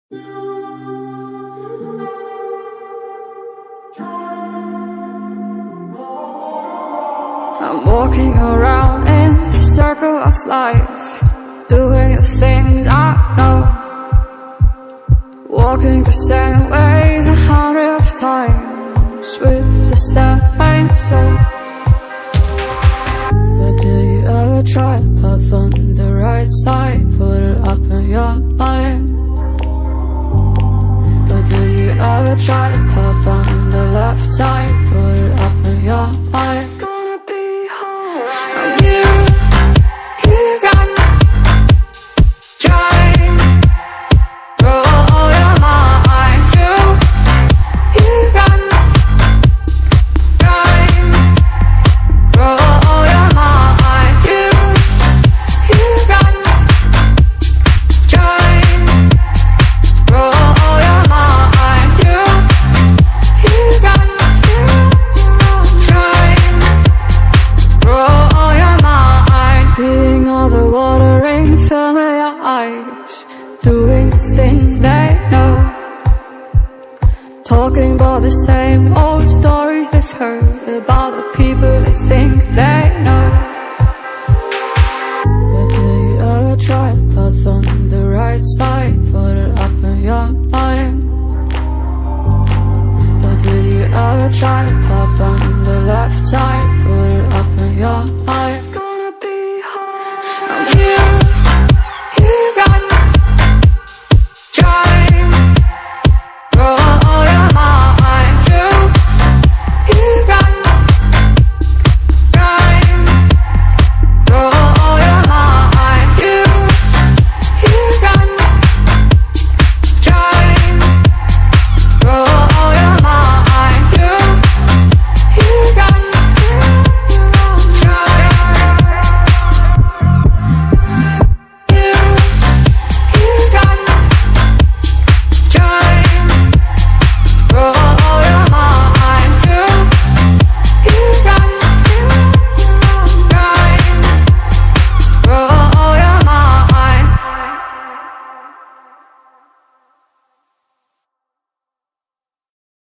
I'm walking around in the circle of life, doing the things I know, walking the same ways 100 of times with the same soul. But do you ever try to puff on the right side, put it up in your mind? But do you ever try to puff on the left side, put it up in your mind? Doing things they know, talking about the same old stories they've heard about the people they think they know. But do you ever try to puff on the right side, put it up in your mind? But do you ever try to puff on the left side?